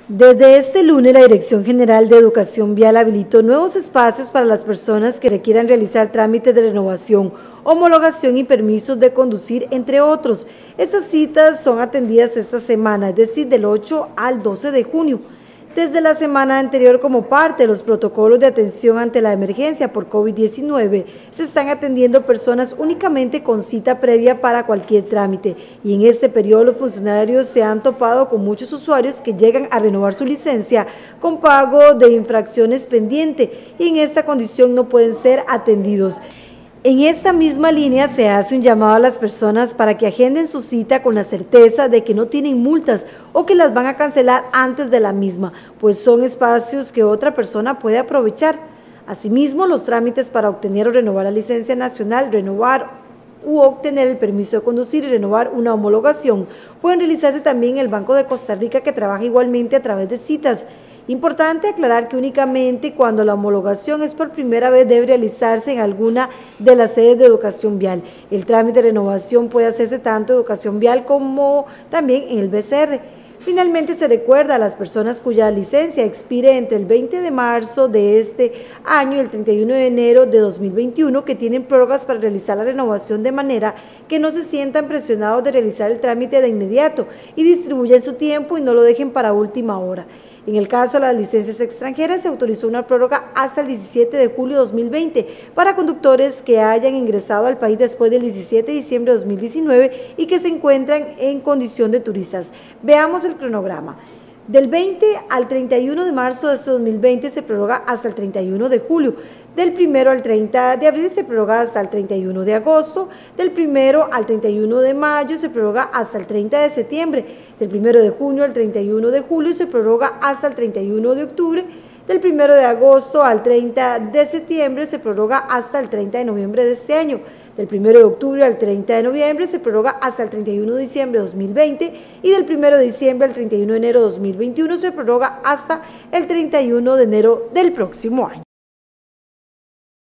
Desde este lunes, la Dirección General de Educación Vial habilitó nuevos espacios para las personas que requieran realizar trámites de renovación, homologación y permisos de conducir, entre otros. Estas citas son atendidas esta semana, es decir, del 8 al 12 de junio. Desde la semana anterior, como parte de los protocolos de atención ante la emergencia por COVID-19, se están atendiendo personas únicamente con cita previa para cualquier trámite, y en este periodo los funcionarios se han topado con muchos usuarios que llegan a renovar su licencia con pago de infracciones pendiente, y en esta condición no pueden ser atendidos. En esta misma línea se hace un llamado a las personas para que agenden su cita con la certeza de que no tienen multas o que las van a cancelar antes de la misma, pues son espacios que otra persona puede aprovechar. Asimismo, los trámites para obtener o renovar la licencia nacional, renovar u obtener el permiso de conducir y renovar una homologación pueden realizarse también en el Banco de Costa Rica, que trabaja igualmente a través de citas. Importante aclarar que únicamente cuando la homologación es por primera vez debe realizarse en alguna de las sedes de educación vial. El trámite de renovación puede hacerse tanto en educación vial como también en el BCR. Finalmente, se recuerda a las personas cuya licencia expire entre el 20 de marzo de este año y el 31 de enero de 2021 que tienen prórrogas para realizar la renovación, de manera que no se sientan presionados de realizar el trámite de inmediato y distribuyan su tiempo y no lo dejen para última hora. En el caso de las licencias extranjeras, se autorizó una prórroga hasta el 17 de julio de 2020 para conductores que hayan ingresado al país después del 17 de diciembre de 2019 y que se encuentran en condición de turistas. Veamos el cronograma. Del 20 al 31 de marzo de este 2020 se prorroga hasta el 31 de julio. Del 1 al 30 de abril se prorroga hasta el 31 de agosto. Del 1 al 31 de mayo se prorroga hasta el 30 de septiembre. Del 1 de junio al 31 de julio se prorroga hasta el 31 de octubre. Del 1 de agosto al 30 de septiembre se prorroga hasta el 30 de noviembre de este año. Del 1 de octubre al 30 de noviembre se prorroga hasta el 31 de diciembre de 2020 y del 1 de diciembre al 31 de enero de 2021 se prorroga hasta el 31 de enero del próximo año.